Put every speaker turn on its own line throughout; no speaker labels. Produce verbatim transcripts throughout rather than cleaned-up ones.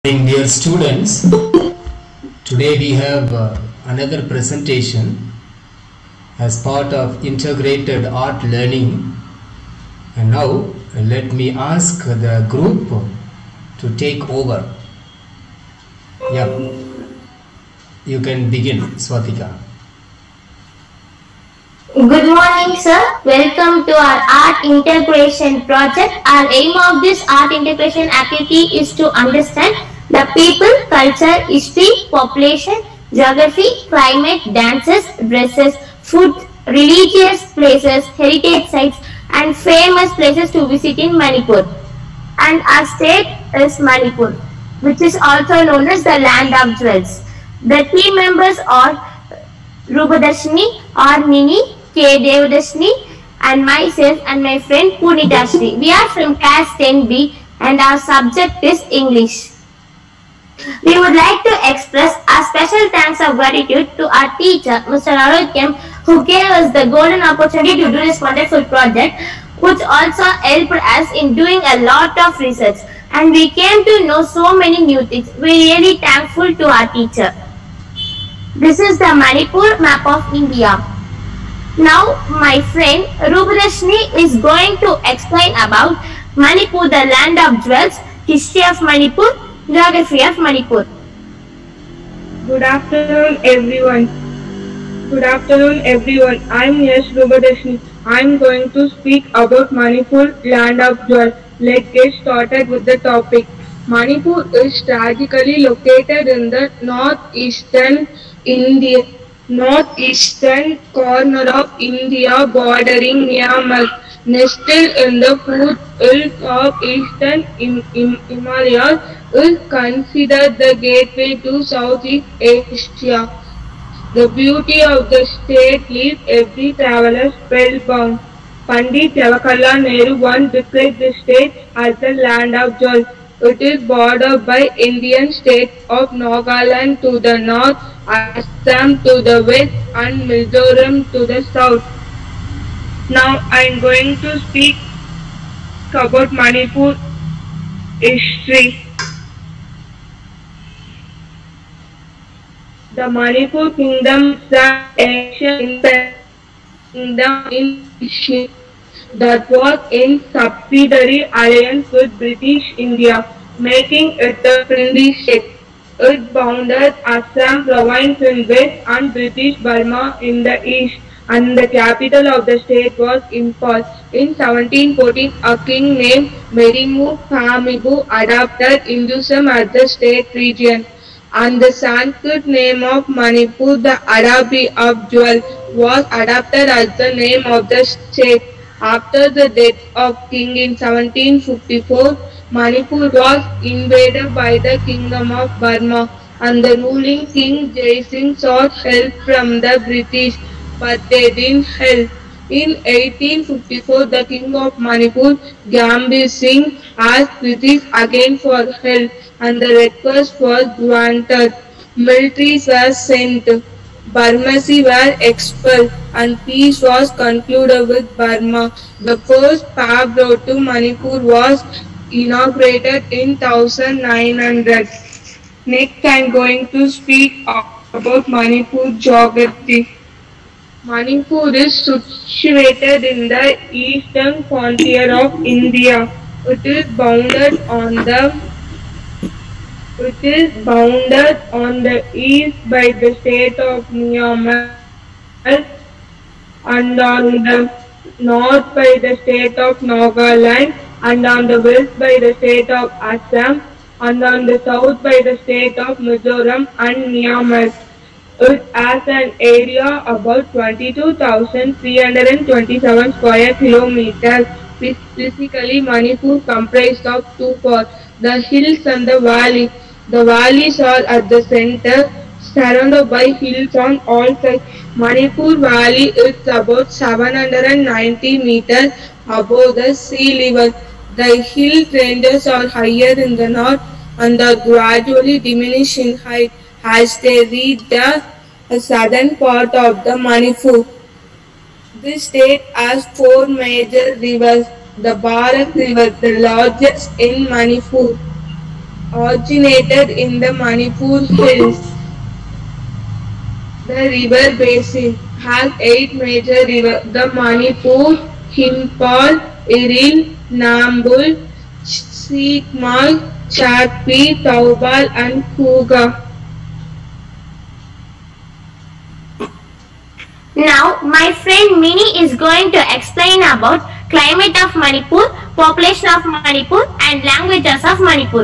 Morning, dear students. Today we have uh, another presentation as part of integrated art learning, and now uh, let me ask the group to take over. Yeah, you can begin, Swatika.
Good morning, sir. Welcome to our art integration project. Our aim of this art integration activity is to understand the people, culture, history, population, geography, climate, dances, dresses, food, religious places, heritage sites, and famous places to visit in Manipur. And our state is Manipur, which is also known as the land of jewels. The team members are Rupadarshini or Nini, K. Devadashini, and myself and my friend Punitashri. We are from class ten B and our subject is English. We would like to express our special thanks of gratitude to our teacher, Mister Arogyam, who gave us the golden opportunity to do this wonderful project, which also helped us in doing a lot of research. And we came to know so many new things. We are really thankful to our teacher. This is the Manipur map of India. Now my friend Rupadarshini is going to explain about Manipur, the land of jewels, history of Manipur, geography of Manipur.
Good afternoon everyone. Good afternoon everyone. I am Yash Rupadarshini. I am going to speak about Manipur, land of jewels. Let's get started with the topic. Manipur is strategically located in the northeastern India, northeastern corner of India, bordering Myanmar, nestled in the foothills of eastern Himalayas, is considered the gateway to Southeast Asia. The beauty of the state leaves every traveler spellbound. Pandit Jawaharlal Nehru once described the state as the land of jewels. It is bordered by Indian state of Nagaland to the north, Assam to the west, and Mizoram to the south. Now I am going to speak about Manipur history. The Manipur kingdom is an ancient kingdom in Asia that was in subsidiary alliance with British India, making it a friendly state. It bounded Assam province in west and British Burma in the east, and the capital of the state was Imphal. In seventeen fourteen, a king named Merimu Phamibu adopted Hinduism as the state region, and the Sanskrit name of Manipur, the Arabi of jewel, was adopted as the name of the state. After the death of king in seventeen fifty-four, Manipur was invaded by the Kingdom of Burma, and the ruling king Jaising sought help from the British, but they didn't help. In eighteen fifty-four, the king of Manipur, Gambhir Singh, asked British again for help, and the request was granted. Militaries were sent. Burmese were expelled, and peace was concluded with Burma. The first paved road to Manipur was inaugurated in nineteen hundred. Next I am going to speak about Manipur geography. Manipur is situated in the eastern frontier of India. It is bounded on the It is bounded on the east by the state of Myanmar and on the north by the state of Nagaland, and on the west by the state of Assam, and on the south by the state of Mizoram and Myanmar. It has an area about twenty-two thousand three hundred twenty-seven square kilometers. Physically, Manipur comprised of two parts, the hills and the valley. The valleys are at the center, surrounded by hills on all sides. Manipur Valley is about seven hundred ninety meters above the sea level. The hill ranges are higher in the north and are gradually diminish in height as they reach the southern part of the Manipur. This state has four major rivers. The Barak River, the largest in Manipur, originated in the Manipur Hills. The river basin has eight major rivers: the Manipur, Himpal, Iril, Nambul, Sikmal, Chatpi, Taubal and Kuga.
Now, my friend Mini is going to explain about climate of Manipur, population of Manipur and languages of Manipur.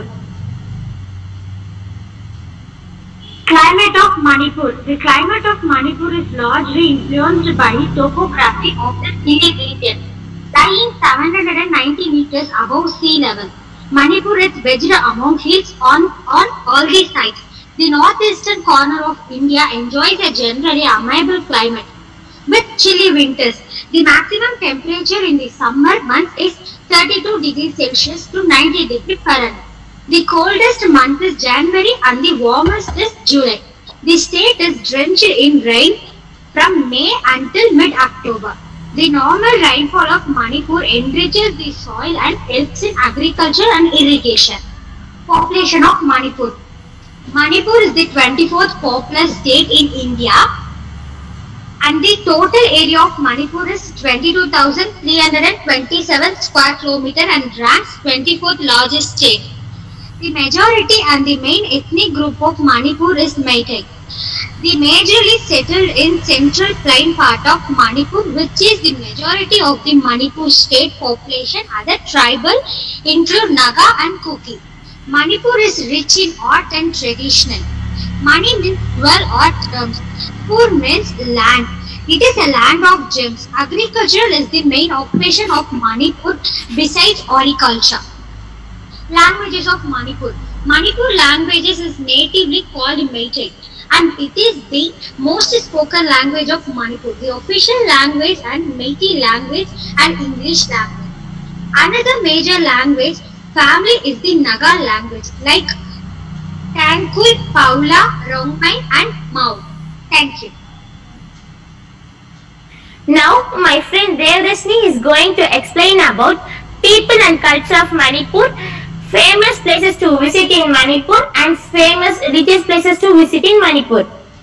Climate of Manipur. The climate of Manipur is largely influenced by topography of the scenic region, lying seven hundred ninety meters above sea level. Manipur is wedged among hills on, on all the sides. The northeastern corner of India enjoys a generally amiable climate with chilly winters. The maximum temperature in the summer months is thirty-two degrees Celsius to ninety degrees Fahrenheit. The coldest month is January and the warmest is July. The state is drenched in rain from May until mid-October. The normal rainfall of Manipur enriches the soil and helps in agriculture and irrigation. Population of Manipur. Manipur is the twenty-fourth populous state in India, and the total area of Manipur is twenty-two thousand three hundred twenty-seven square kilometers and ranks twenty-fourth largest state. The majority and the main ethnic group of Manipur is Meitei. The majorly settled in central plain part of Manipur, which is the majority of the Manipur state population. Other tribal include Naga and Kuki. Manipur is rich in art and traditional. Mani means twelve art terms. Pur means land. It is a land of gems. Agriculture is the main occupation of Manipur besides horticulture. Languages of Manipur. Manipur languages is natively called Meitei, and it is the most spoken language of Manipur. The official language and Meitei language and English language. Another major language family is the Naga language, like Tangkul, Paula, Rongmai and Mau. Thank you.
Now, my friend Devdashini is going to explain about people and culture of Manipur, famous places to visit in Manipur and famous religious places to visit in Manipur.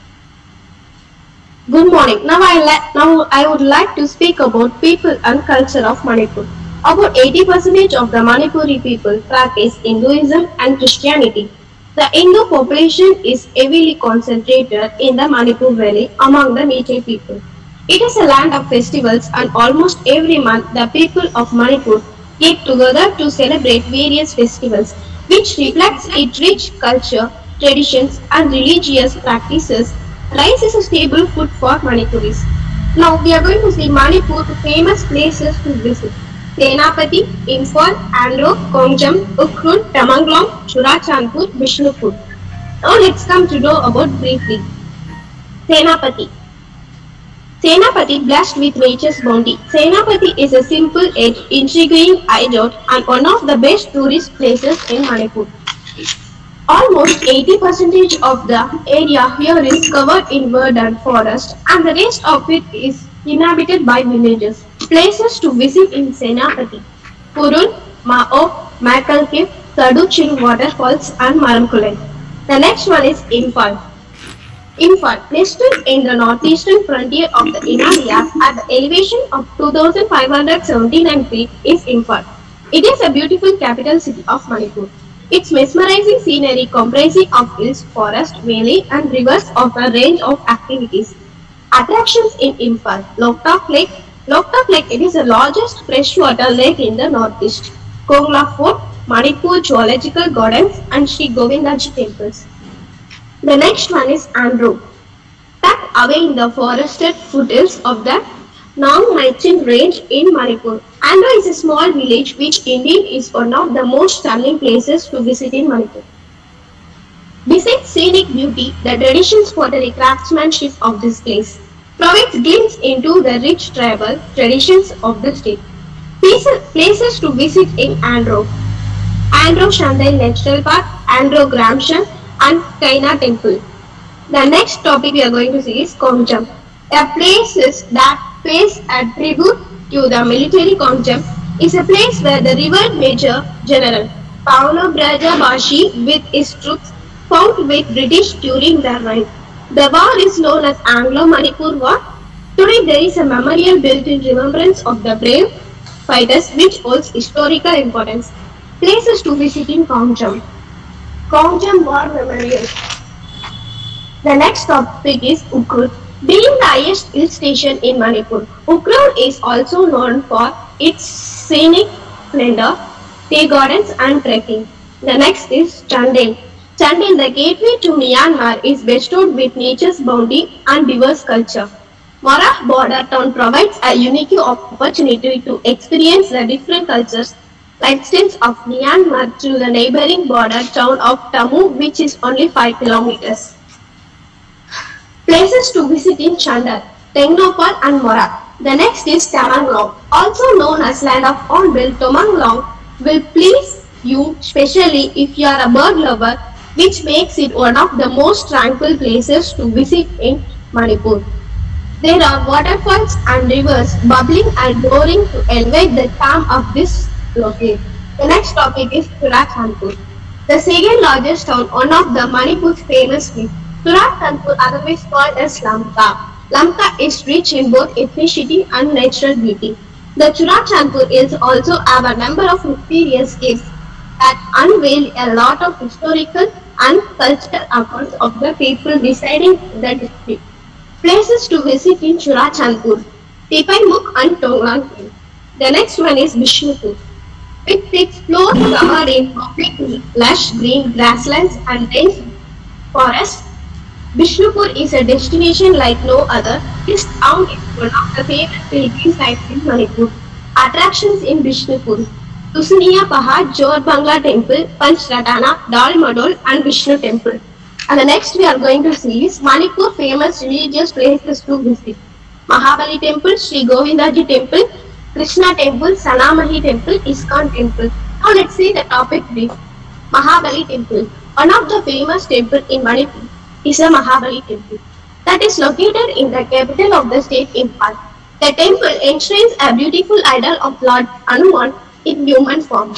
Good morning. Now I, now I would like to speak about people and culture of Manipur. About eighty percent of the Manipuri people practice Hinduism and Christianity. The Hindu population is heavily concentrated in the Manipur Valley among the Meitei people. It is a land of festivals, and almost every month the people of Manipur get together to celebrate various festivals, which reflects its rich culture, traditions and religious practices. Rice is a staple food for Manipuris. Now we are going to see Manipur famous places to visit: Senapati, Imphal, Andhra, Kongjam, Ukhrul, Tamanglam, Churachandpur, Bishnupur. Now let's come to know about briefly. Senapati. Senapati, blessed with nature's bounty. Senapati is a simple yet intriguing hideout and one of the best tourist places in Manipur. Almost eighty percent of the area here is covered in verdant forest, and the rest of it is inhabited by villages. Places to visit in Senapati: Purul, Mao, Makal Cave, Saduchiru waterfalls and Maramkulai. The next one is Imphal. Imphal, nestled in the northeastern frontier of the Himalayas at the elevation of two thousand five hundred seventy-nine feet, is Imphal. It is a beautiful capital city of Manipur. Its mesmerizing scenery comprising of hills, forest, valley and rivers offer a range of activities. Attractions in Imphal: Loktak Lake. Loktak Lake, it is the largest freshwater lake in the northeast. Kongla Fort, Manipur Zoological Gardens and Sri Govindaji temples. The next one is Andhra. Tucked away in the forested foothills of the Nong Maichin range in Manipur. Andhra is a small village which indeed is one of the most stunning places to visit in Manipur. Besides scenic beauty, the traditions pottery craftsmanship of this place provides glimpse into the rich tribal traditions of the state. Places to visit in Andhra: Andhra Shandai National Park, Andhra Gramshan and Kaina Temple. The next topic we are going to see is Kongjam. A place that pays a tribute to the military. Kongjam is a place where the revered Major General Paulo Brajabashi with his troops fought with British during their reign. The war is known as Anglo-Manipur War. Today there is a memorial built in remembrance of the brave fighters which holds historical importance. Places to visit in Kaungjam. Kaungjam War Memorial. The next topic is Ukrul. Being the highest hill station in Manipur, Ukrul is also known for its scenic splendor, tea gardens and trekking. The next is Chandel. Chandel, the gateway to Myanmar, is bestowed with nature's bounty and diverse culture. Morah border town provides a unique opportunity to experience the different cultures, lifestyles of Myanmar through the neighboring border town of Tamu, which is only five kilometers. Places to visit in Chandel, Tengnopal and Morah. The next is Tamenglong, also known as Land of Hornbill. Tamenglong will please you, especially if you are a bird lover, which makes it one of the most tranquil places to visit in Manipur. There are waterfalls and rivers bubbling and roaring to elevate the charm of this locale. The next topic is Churachandpur, the second largest town, one of the Manipur's famous cities. Churachandpur, otherwise called as Lamka. Lamka is rich in both ethnicity and natural beauty. The Churachandpur is also have a number of mysterious caves that unveil a lot of historical and cultural accounts of the people residing in the district. Places to visit in Churachandpur, Tipaimukh and Tonglang. The next one is Bishnupur. With its floors covered in lush green grasslands and dense forests, Bishnupur is a destination like no other. This town is one of the famous pilgrim sites in Manipur. Attractions in Bishnupur: Tusuniya Pahad, Jor Bangla Temple, Panchratana, Dal Madol and Vishnu Temple. And the next we are going to see is Manipur famous religious places to visit. Mahabali Temple, Sri Govindaji Temple, Krishna Temple, Sanamahi Temple, ISKCON Temple. Now let's see the topic brief. Mahabali Temple. One of the famous temples in Manipur is a Mahabali Temple that is located in the capital of the state, Imphal. The temple enshrines a beautiful idol of Lord Hanuman in human form.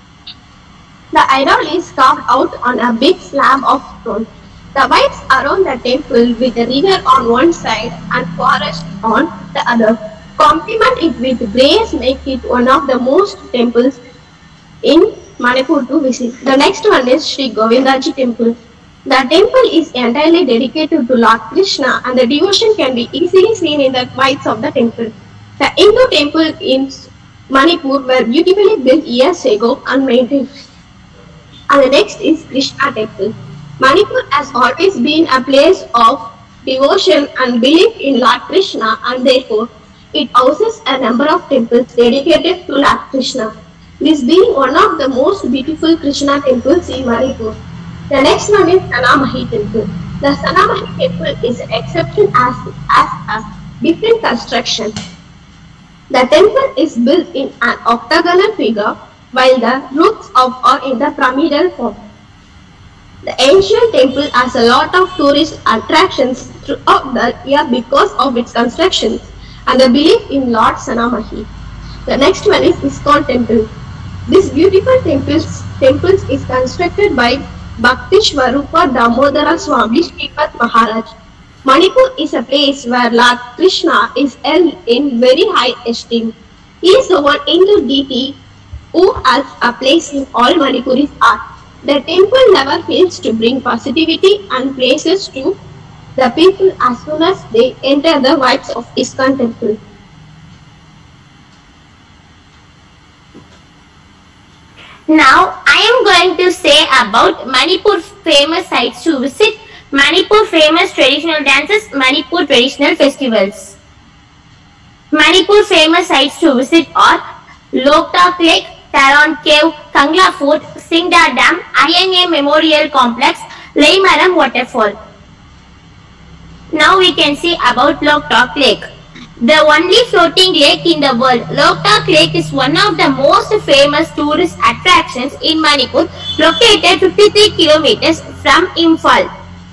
The idol is carved out on a big slab of stone. The vines around the temple with the river on one side and forest on the other complement it with grace, make it one of the most temples in Manipur to visit. The next one is Sri Govindaji Temple. The temple is entirely dedicated to Lord Krishna and the devotion can be easily seen in the whites of the temple. The Hindu temple in Manipur were beautifully built years ago and maintained. And the next is Krishna Temple. Manipur has always been a place of devotion and belief in Lord Krishna and therefore it houses a number of temples dedicated to Lord Krishna. This being one of the most beautiful Krishna temples in Manipur. The next one is Sanamahi Temple. The Sanamahi Temple is an exception as, as a different construction. The temple is built in an octagonal figure while the roofs of are in the pyramidal form. The ancient temple has a lot of tourist attractions throughout the year because of its construction and the belief in Lord Sanamahi. The next one is ISKCON Temple. This beautiful temples, temples is constructed by Bhakti Swarupa Damodara Swami Sripat Maharaj. Manipur is a place where Lord Krishna is held in very high esteem. He is the one Hindu deity who has a place in all Manipuri's art. The temple never fails to bring positivity and praises to the people as soon as they enter the vibes of ISKCON Temple.
Now, I am going to say about Manipur's famous sites to visit, Manipur famous traditional dances, Manipur traditional festivals. Manipur famous sites to visit are Loktak Lake, Taron Cave, Kangla Fort, Singda Dam, Ayenge Memorial Complex, Leimaram Waterfall. Now we can see about Loktak Lake. The only floating lake in the world, Loktak Lake is one of the most famous tourist attractions in Manipur, located fifty-three kilometers from Imphal.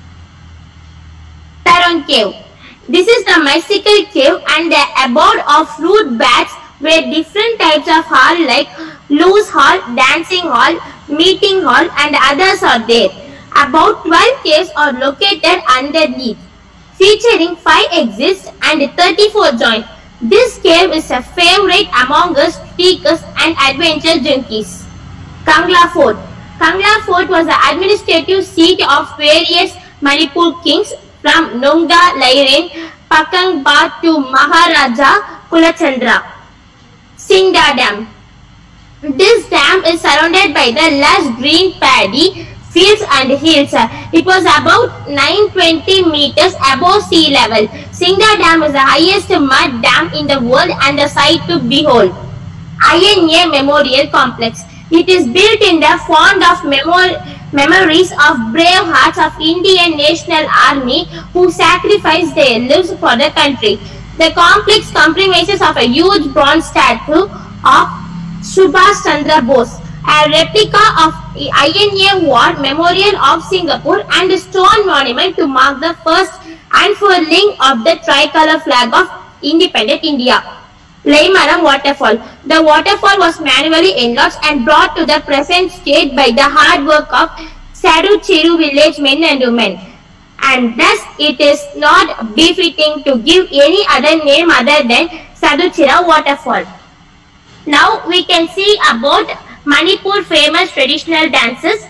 Taron Cave. This is the mystical cave and the abode of fruit bats where different types of hall like loose hall, dancing hall, meeting hall, and others are there. About twelve caves are located underneath, featuring five exits and thirty-four joints. This cave is a favorite among us seekers and adventure junkies. Kangla Fort. Kangla Fort was the administrative seat of various Manipur kings from Nungda Lairen, Pakangba to Maharaja Kulachandra. Singda Dam. This dam is surrounded by the lush green paddy fields and hills. It was about nine hundred twenty meters above sea level. Singda Dam is the highest mud dam in the world and a sight to behold. I N A Memorial Complex. It is built in the font of memor memories of brave hearts of Indian National Army who sacrificed their lives for the country. The complex comprises of a huge bronze statue of Subhash Chandra Bose, a replica of I N A War Memorial of Singapore, and a stone monument to mark the first unfurling of the tricolor flag of independent India. Laimaram Waterfall. The waterfall was manually enlarged and brought to the present state by the hard work of Saduchiru village men and women, and thus it is not befitting to give any other name other than Saduchira Waterfall. Now we can see about Manipur famous traditional dances,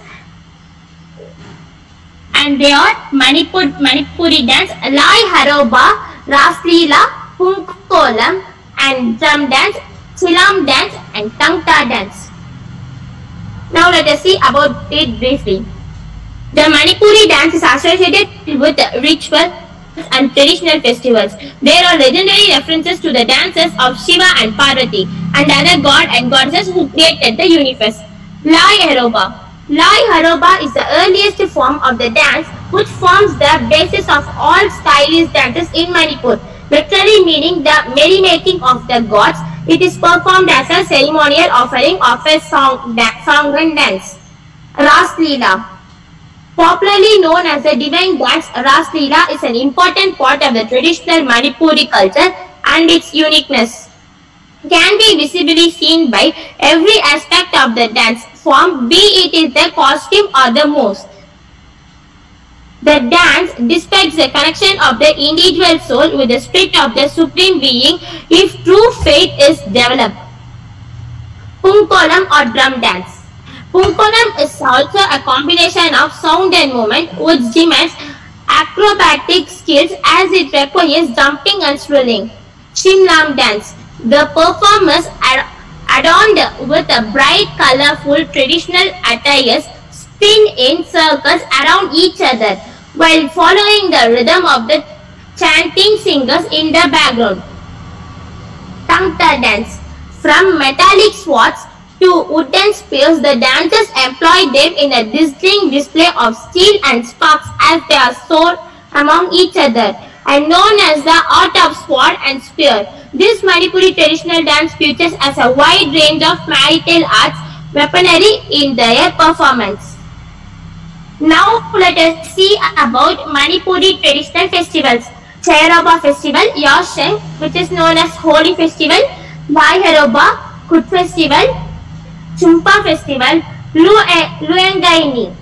and they are Manipur Manipuri dance, Lai Haroba, Rasleela, Punkolam, and drum dance, Chilam dance, and Tangta dance. Now let us see about it briefly. The Manipuri dance is associated with rituals and traditional festivals. There are legendary references to the dances of Shiva and Parvati and other god and goddesses who created the universe. Lai Haroba. Lai Haroba is the earliest form of the dance which forms the basis of all stylish dances in Manipur, literally meaning the merrymaking of the gods. It is performed as a ceremonial offering of a song, song and dance. Rasleela. Popularly known as the divine dance, Rasleela is an important part of the traditional Manipuri culture, and its uniqueness can be visibly seen by every aspect of the dance form, be it is the costume or the moves. The dance depicts the connection of the individual soul with the spirit of the Supreme Being if true faith is developed. Punkolam or drum dance. Punkolam is also a combination of sound and movement which demands acrobatic skills as it requires jumping and swirling. Shimlam dance. The performers are adorned with a bright, colorful traditional attires spin in circles around each other while following the rhythm of the chanting singers in the background. Tangta dance. From metallic swords to wooden spears, the dancers employ them in a dazzling display of steel and sparks as they are soared among each other, and known as the art of sword and spear. This Manipuri traditional dance features as a wide range of martial arts weaponry in their performance. Now let us see about Manipuri traditional festivals. Chairoba festival, Yasheng, which is known as Holy Festival, Lai Haroba, Kut Festival, Chumpa Festival, Luengaini.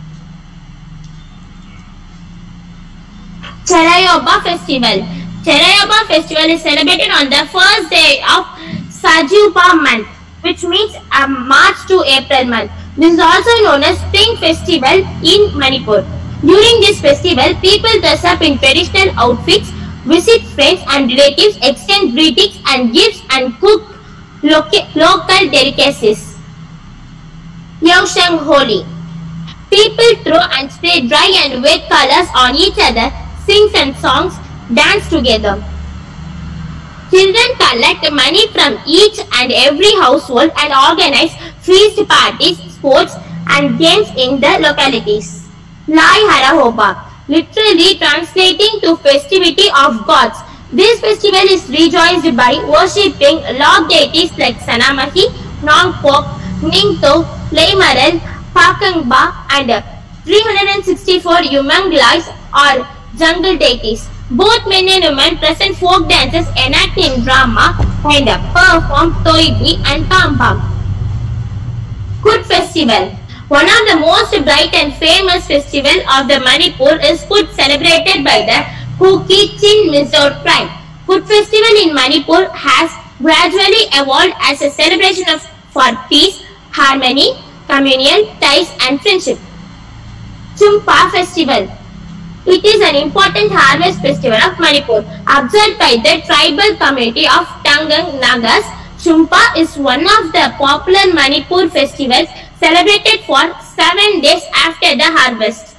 Charayoba Festival. Charayoba Festival is celebrated on the first day of Sajuba month, which means a March to April month. This is also known as Spring Festival in Manipur. During this festival, people dress up in traditional outfits, visit friends and relatives, exchange greetings and gifts, and cook local, local delicacies. Yausheng Holi. People throw and spray dry and wet colors on each other, sing and songs, dance together. Children collect money from each and every household and organize feast parties, sports and games in the localities. Lai Harahoba, literally translating to festivity of gods. This festival is rejoiced by worshipping log deities like Sanamahi, Nongpok, Ningto, Laimaran, Pakangba and three hundred sixty-four Umanglais or jungle deities. Both men and women present folk dances, enacting drama and perform Toibi and Pambam. Kut Festival. One of the most bright and famous festival of the Manipur is Phut, celebrated by the Kuki Chin Mizo tribe. Phut festival in Manipur has gradually evolved as a celebration of for peace, harmony, communal ties and friendship. Chumpa festival. It is an important harvest festival of Manipur. Observed by the tribal community of Tangang Nagas, Chumpa is one of the popular Manipur festivals celebrated for seven days after the harvest.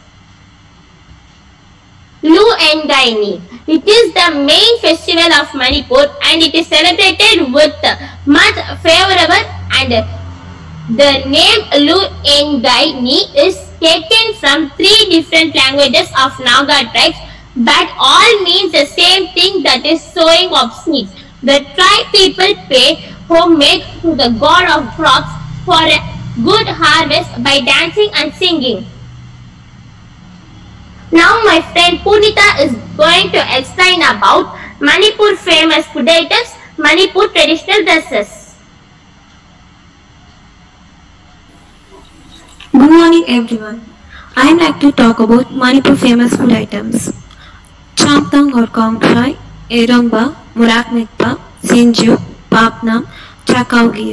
Lu Ngai Ni. It is the main festival of Manipur and it is celebrated with much favorable, and the name Lu Ngai Ni is taken from three different languages of Naga tribes, but all means the same thing, that is sowing of seeds. The tribe people pay homage to the god of crops for a good harvest by dancing and singing. Now my friend Punita is going to explain about Manipur famous food items, Manipur traditional dresses.
Good morning everyone. I would like to talk about Manipur famous food items. Chamtang or Kongchai, Erongba, Murak Mikpa, Sinju, Papnam, Chakaugir.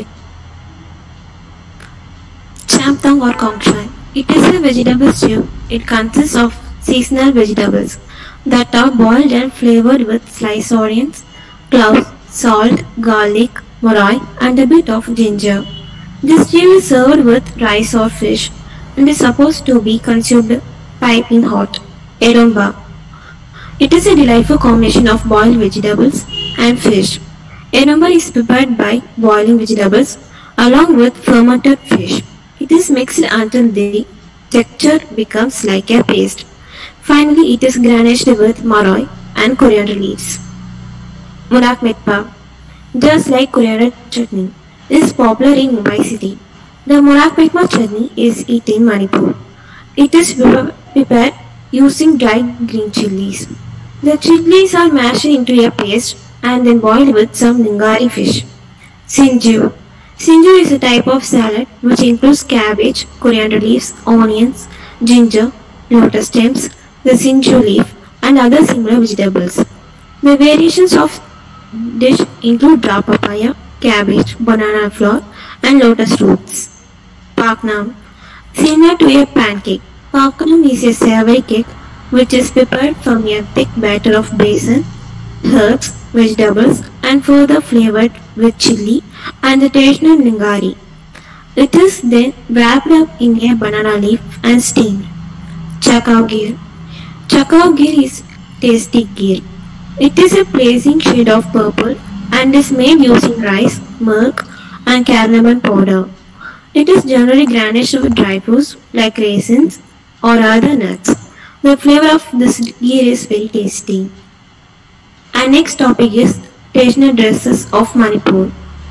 Chamtang or Kongchai. It is a vegetable stew. It consists of seasonal vegetables that are boiled and flavored with sliced onions, cloves, salt, garlic, moroi and a bit of ginger. This stew is served with rice or fish and is supposed to be consumed piping hot. Erongba. It is a delightful combination of boiled vegetables and fish. Erongba is prepared by boiling vegetables along with fermented fish. It is mixed until the texture becomes like a paste. Finally, it is garnished with maroi and coriander leaves. Murak Metpa. Just like coriander chutney, is popular in Mumbai city. The Murak Metpa chutney is eaten in Manipur. It is prepared using dried green chilies. The chilies are mashed into a paste and then boiled with some Ningari fish. Sinju. Sinju is a type of salad which includes cabbage, coriander leaves, onions, ginger, lotus stems, the sinju leaf and other similar vegetables. The variations of dish include raw papaya, cabbage, banana flour and lotus roots. Paknam. Similar to a pancake, Paknam is a savory cake which is prepared from a thick batter of besan, herbs, vegetables and further flavored with chili and the traditional Ningari. It is then wrapped up in a banana leaf and steamed. Chakaugir. Chakaugir is tasty gir. It is a pleasing shade of purple and is made using rice, milk and cardamom powder. It is generally garnished with dry fruits like raisins or other nuts. The flavor of this gir is very tasty. Our next topic is traditional dresses of Manipur.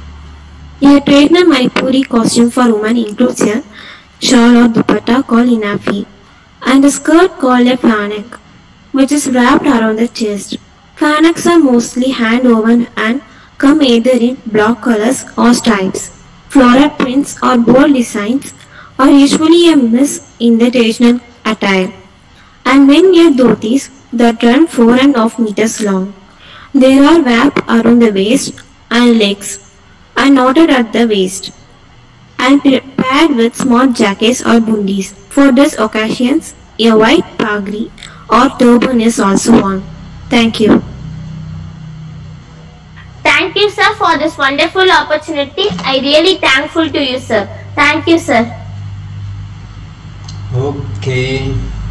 A traditional Manipuri costume for women includes a shawl or dupatta called inafi and a skirt called a fanak, which is wrapped around the chest. Fanaks are mostly hand-woven and come either in block colors or stripes. Floral prints or bold designs are usually a miss in the traditional attire. And men wear dhotis that run four and a half meters long. They are wrapped around the waist and legs and knotted at the waist and paired with small jackets or bundis. For these occasions, a white pagri or turban is also worn. Thank you.
Thank you, sir, for this wonderful opportunity. I really thankful to you, sir. Thank you, sir.
Okay.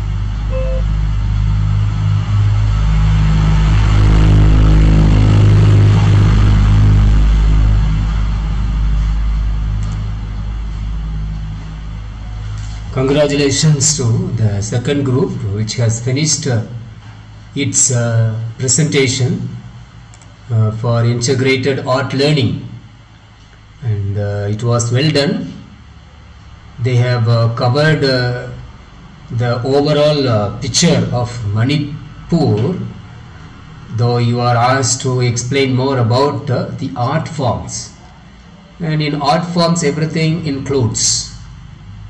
Congratulations to the second group which has finished uh, its uh, presentation uh, for integrated art learning, and uh, it was well done. They have uh, covered uh, the overall uh, picture of Manipur, though you are asked to explain more about uh, the art forms, and in art forms everything includes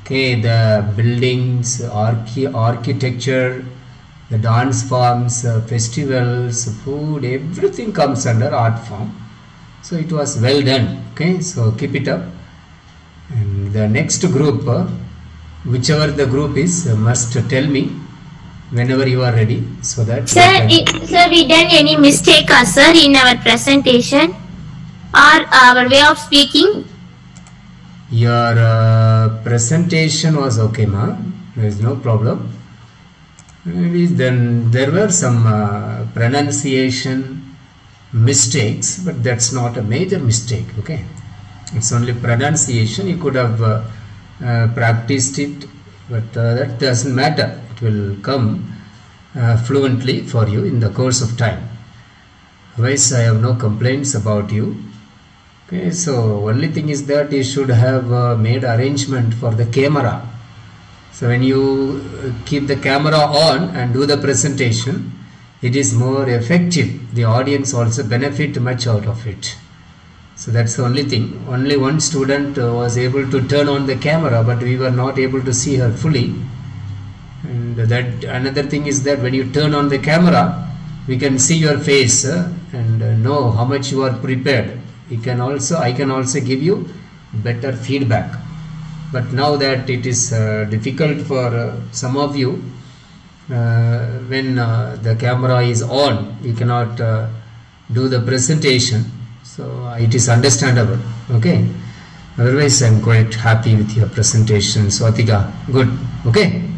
Okay, the buildings, archi architecture, the dance forms, uh, festivals, food, everything comes under art form. So it was well done. Okay, so keep it up. And the next group, uh, whichever the group is, uh, must tell me whenever you are ready, so that
Sir, I, sir, we done any mistake, uh, sir, in our presentation or our way of speaking?
your uh, presentation was okay, ma. There is no problem. Maybe then there were some uh, pronunciation mistakes, but that's not a major mistake. Okay, it's only pronunciation. You could have uh, uh, practiced it, but uh, that doesn't matter. It will come uh, fluently for you in the course of time. Otherwise, I have no complaints about you. Okay, so only thing is that you should have uh, made arrangement for the camera. So when you keep the camera on and do the presentation, it is more effective. The audience also benefit much out of it. So that's the only thing. Only one student uh, was able to turn on the camera, but we were not able to see her fully. And that another thing is that when you turn on the camera, we can see your face uh, and uh, know how much you are prepared. You can also, I can also give you better feedback. But now that it is uh, difficult for uh, some of you, uh, when uh, the camera is on, you cannot uh, do the presentation. So uh, it is understandable. Okay. Otherwise, I am quite happy with your presentation, Swatika. Good. Okay.